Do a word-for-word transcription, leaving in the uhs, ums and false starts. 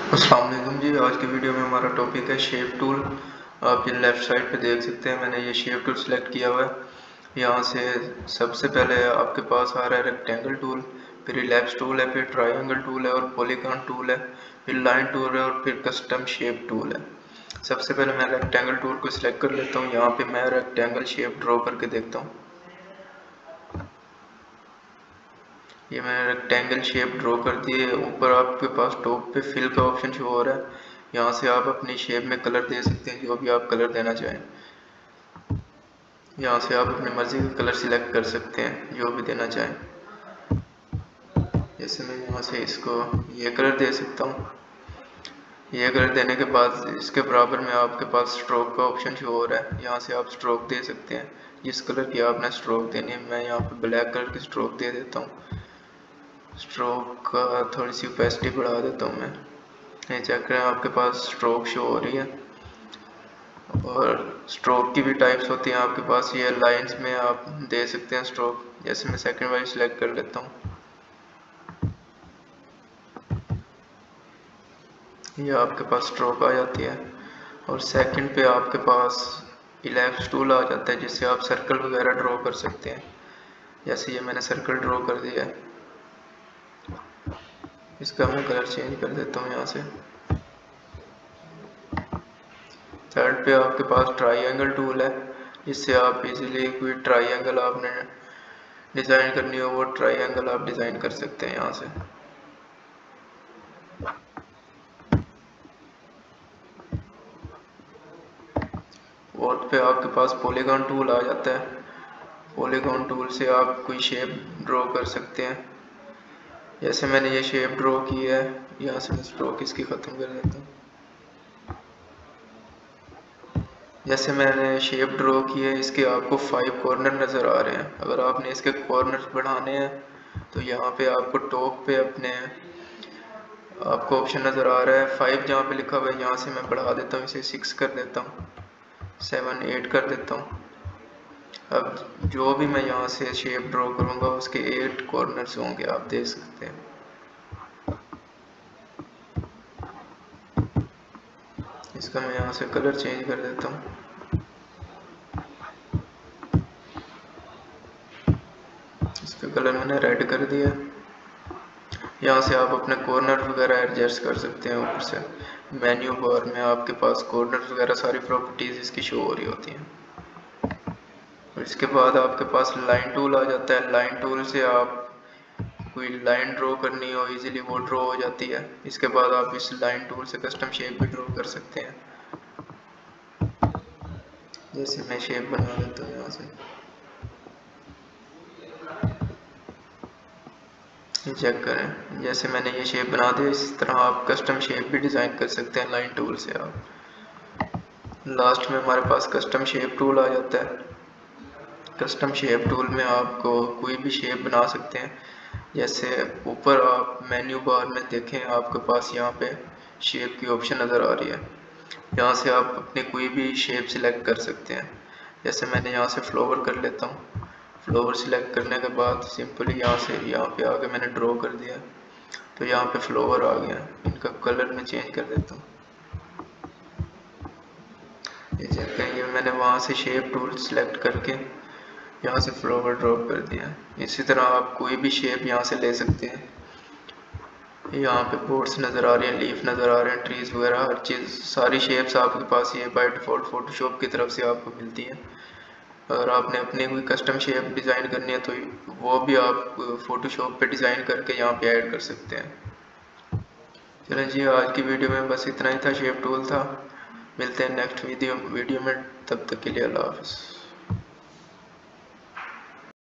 अस्सलाम वालेकुम जी। आज की वीडियो में हमारा टॉपिक है शेप टूल। आप ये लेफ़्ट साइड पे देख सकते हैं, मैंने ये शेप टूल सेलेक्ट किया हुआ है। यहाँ से सबसे पहले आपके पास आ रहा है रेक्टेंगल टूल, फिर इलिप्स टूल है, फिर ट्रायंगल टूल है और पॉलीगॉन टूल है, फिर लाइन टूल है और फिर कस्टम शेप टूल है। सबसे पहले मैं रेक्टेंगल टूल को सिलेक्ट कर लेता हूँ। यहाँ पे मैं रेक्टेंगल शेप ड्रॉ करके देखता हूँ। ये मैंने रेक्टेंगल शेप ड्रॉ कर दी है। ऊपर आपके पास टॉप पे फिल का ऑप्शन शो हो रहा है। यहाँ से आप अपनी शेप में कलर दे सकते हैं, जो भी आप कलर देना चाहें। यहाँ से आप अपनी मर्जी का कलर सिलेक्ट कर सकते हैं, जो भी देना चाहें। जैसे मैं यहाँ से इसको ये कलर दे सकता हूँ। ये कलर देने के बाद इसके बराबर में आपके पास स्ट्रोक का ऑप्शन शो हो रहा है। यहाँ से आप स्ट्रोक दे सकते हैं, जिस कलर की आपने स्ट्रोक देनी है। मैं यहाँ पे ब्लैक कलर की स्ट्रोक दे देता हूँ। स्ट्रोक का थोड़ी सी ओपेसिटी बढ़ा देता हूँ मैं। ये चेक करें, आपके पास स्ट्रोक शो हो रही है। और स्ट्रोक की भी टाइप्स होती हैं आपके पास। ये लाइंस में आप दे सकते हैं स्ट्रोक। जैसे मैं सेकंड वाली सिलेक्ट कर लेता हूँ, ये आपके पास स्ट्रोक आ जाती है। और सेकंड पे आपके पास इलिप्स टूल आ जाता है, जिससे आप सर्कल वगैरह ड्रॉ कर सकते हैं। जैसे ये मैंने सर्कल ड्रॉ कर दिया है, इसका मैं कलर चेंज कर देता हूँ यहाँ से। थर्ड पे आपके पास ट्रायंगल टूल है, जिससे आप इजीली कोई ट्रायंगल आपने डिज़ाइन करनी हो, वो ट्रायंगल आप डिज़ाइन कर सकते हैं यहाँ से। फोर्थ पे आपके पास पॉलीगॉन टूल आ जाता है। पॉलीगॉन टूल से आप कोई शेप ड्रॉ कर सकते हैं। जैसे मैंने ये शेप ड्रॉ की है, यहाँ से मैं स्ट्रोक इसकी ख़त्म कर देता हूँ। जैसे मैंने शेप ड्रॉ की है, इसके आपको फाइव कॉर्नर नज़र आ रहे हैं। अगर आपने इसके कॉर्नर बढ़ाने हैं तो यहाँ पे आपको टॉप पे अपने आपको ऑप्शन नज़र आ रहा है फाइव, जहाँ पे लिखा हुआ है। यहाँ से मैं बढ़ा देता हूँ, इसे सिक्स कर देता हूँ, सेवन एट कर देता हूँ। अब जो भी मैं यहाँ से शेप ड्रॉ करूँगा उसके एट कॉर्नर्स होंगे, आप देख सकते हैं। इसका मैं यहाँ से कलर चेंज कर देता हूँ। इसका कलर मैंने रेड कर दिया। यहाँ से आप अपने कॉर्नर वगैरह एडजस्ट कर सकते हैं। ऊपर से मेन्यू बार में आपके पास कॉर्नर वगैरह सारी प्रॉपर्टीज़ इसकी शो हो रही होती हैं। और इसके बाद आपके पास लाइन टूल आ जाता है। लाइन टूल से आप कोई लाइन ड्रॉ करनी हो, इजीली वो ड्रॉ हो जाती है। इसके बाद आप इस लाइन टूल से कस्टम शेप भी ड्रॉ कर सकते हैं। जैसे मैं शेप बना लेता हूँ यहाँ से, चेक करें। जैसे मैंने ये शेप बना दिया, इस तरह आप कस्टम शेप भी डिज़ाइन कर सकते हैं लाइन टूल से। आप लास्ट में हमारे पास कस्टम शेप टूल आ जाता है। कस्टम शेप टूल में आपको कोई भी शेप बना सकते हैं। जैसे ऊपर आप मेन्यू बार में देखें, आपके पास यहाँ पे शेप की ऑप्शन नज़र आ रही है। यहाँ से आप अपनी कोई भी शेप सिलेक्ट कर सकते हैं। जैसे मैंने यहाँ से फ्लावर कर लेता हूँ। फ्लावर सिलेक्ट करने के बाद सिंपली यहाँ से यहाँ पे आके मैंने ड्रॉ कर दिया, तो यहाँ पे फ्लावर आ गया। इनका कलर मैं चेंज कर देता हूँ। ये चेक करिए, मैंने वहाँ से शेप टूल सेलेक्ट करके यहाँ से फ्लावर ड्रॉप कर दिया। इसी तरह आप कोई भी शेप यहाँ से ले सकते हैं। यहाँ पे बोर्ड्स नज़र आ रहे हैं, लीफ नज़र आ रहे हैं, ट्रीज वगैरह, हर चीज़ सारी शेप्स आपके पास ये बाय डिफ़ॉल्ट फोटोशॉप की तरफ से आपको मिलती है। अगर आपने अपनी कोई कस्टम शेप डिज़ाइन करनी है तो वो भी आप फोटोशॉप पे डिज़ाइन करके यहाँ पे ऐड कर सकते हैं। चलें जी, आज की वीडियो में बस इतना ही था, शेप टूल था। मिलते हैं नेक्स्ट वीडियो वीडियो में, तब तक के लिए अल्लाह हाफ़िज़।